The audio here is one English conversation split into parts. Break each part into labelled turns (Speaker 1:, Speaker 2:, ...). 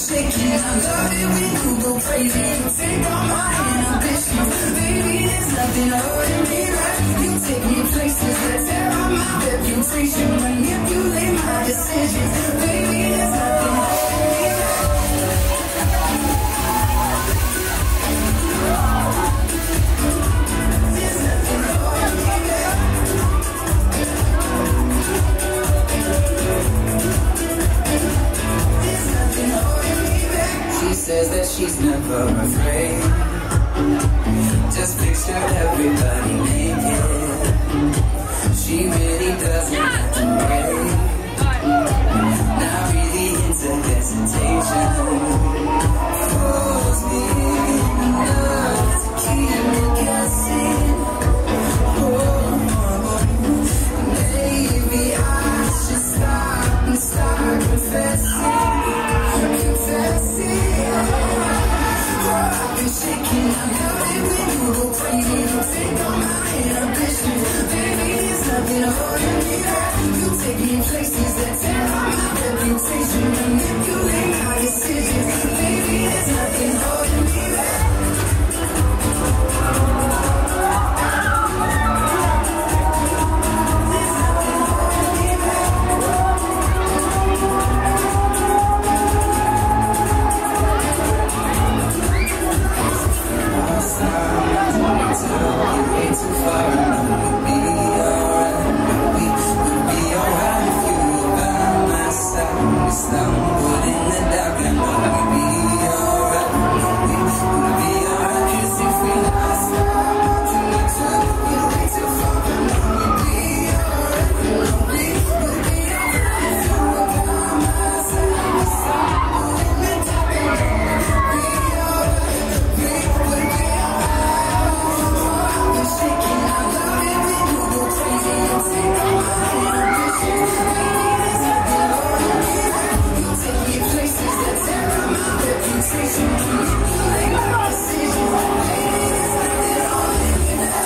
Speaker 1: shaking. I love it when you go crazy. You take all my inhibitions. Baby, there's nothing holding me back. You take me places that tear up my reputation. Manipulate my decisions. Baby, there's nothing holding me back. There's nothing holding me back. There's nothing holding me back. She says that she's never afraid. Just picture everybody naked. She really doesn't have to wait. Not really into hesitation. Fools me enough to keep me guessing. Maybe I should stop and start confessing. I've been shaking, I love it when you go crazy. You take all my inhibitions. Baby, there's nothing holding me back. You take me places that tear up my reputation. Manipulate my decisions. Baby, there's nothing holding me back. There's nothing holding me back. Too far, we'll be alright. We'll be alright if you were by my side. We stumbled in the dark, I know we'll be alright. We'll be alright, 'cause if we lost our momentum, we're way too far, I know we'll be alright. We'll be alright if you were by my side. We stumbled in the dark, I know we'll be alright. We'll be alright. Shaking, I love it when you go crazy. You take all my inhibitions. Baby, there's nothing holding me back. You take me places that tear up my reputation. Manipulate my decisions. Baby, there's nothing holding me back.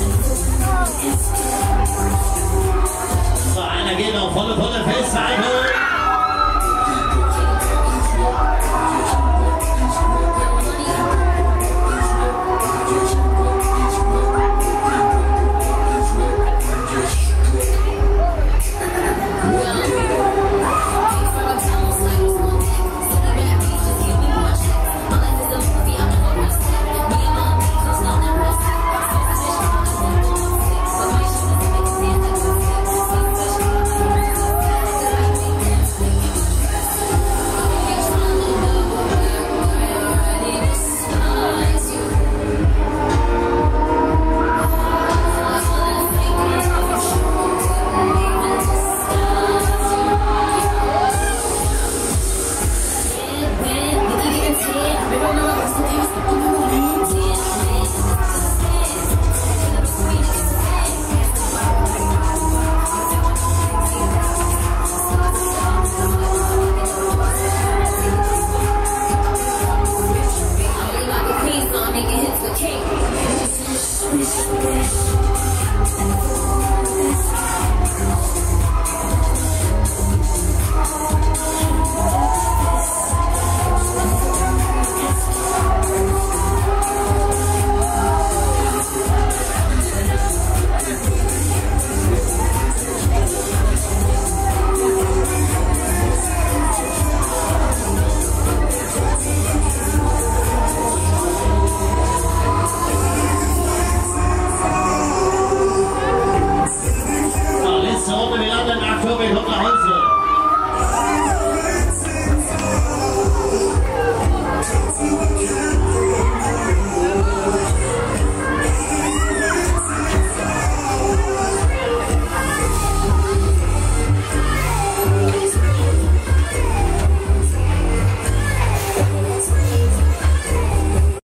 Speaker 2: So, einer geht noch volle Festhaltung.